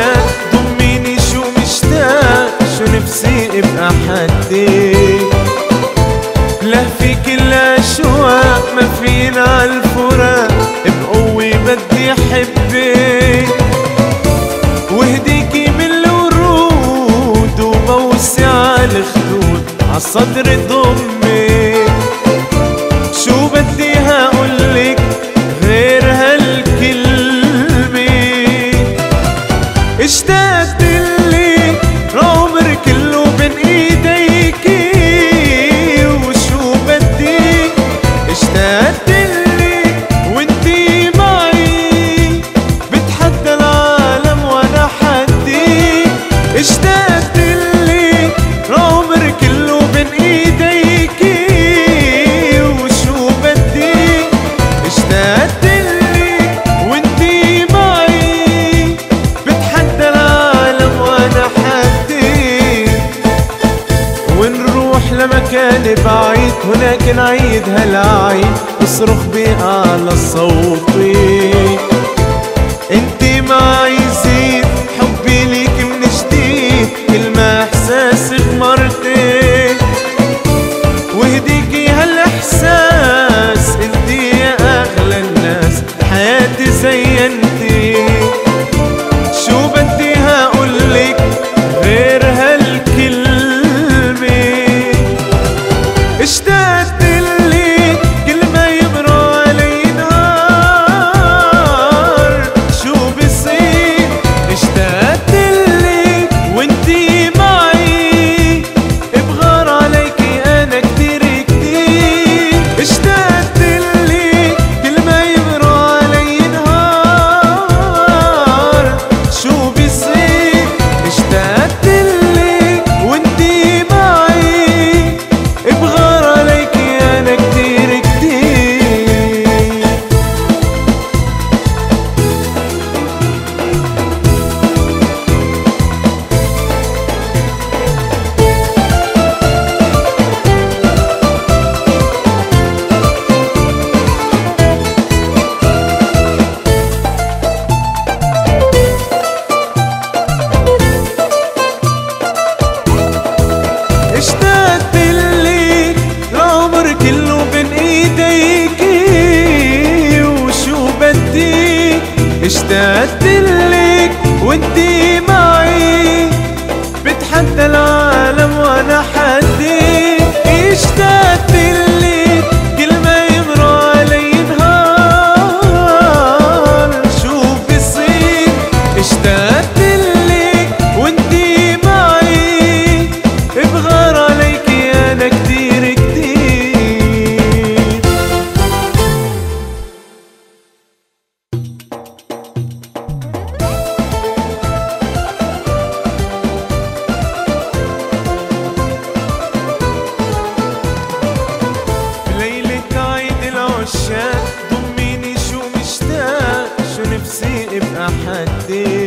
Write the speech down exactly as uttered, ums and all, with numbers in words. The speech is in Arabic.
العشاق ضميني شو مشتاق، شو نفسي ابقى حدك لهفي كل الاشواق، ما فينا عالفراق بقوة بدي احبك وهديكي من الورود وبوسع الخدود عالصدر ضمك. شو بدي هقولك غير هالكلمة، اشتقت لك عمر كله بين ايديكي، وشو بدي اشتقت لك وانتي معي، بتحدى العالم وانا حدي. اشتقت لك عمر كله بين ايديكي، وشو بدي اشتقت لك وانتي معي، بتحدى العالم وانا حدي. ونروح لمكان بعيد هناك نعيد هالعيد، اصرخ بأعلى صوتي انتي معي زيد، حبي ليك من جديد كل ما احساسك مرتي، وهديكي هالاحساس انتي يا اغلى الناس حياتي زينتي. شو بدي هقولك غير هالكلمة، اشتقت لك كل ما يمر علي نهار، شو بصير اشتقت لك وانتي معي، بغار عليكي انا كتير كتير. اشتقت لك كل ما يمر علي نهار، شو بصير اشتقت لك وانتي معي، بغار عليكي انا كتير كتير. اشتقت لك العمر كله بين ايديكي، وشو بدي اشتقت لك وانتي معي، بتحدى العالم وانا حدي. اشتقت لك كل ما يمر علي نهار، شو بصير اشتقت لك وانتي معي، بغار عليكي انا كتير كتير. بليلة عيد العشاق ضميني شو مشتاق، شو نفسي ابقى حدك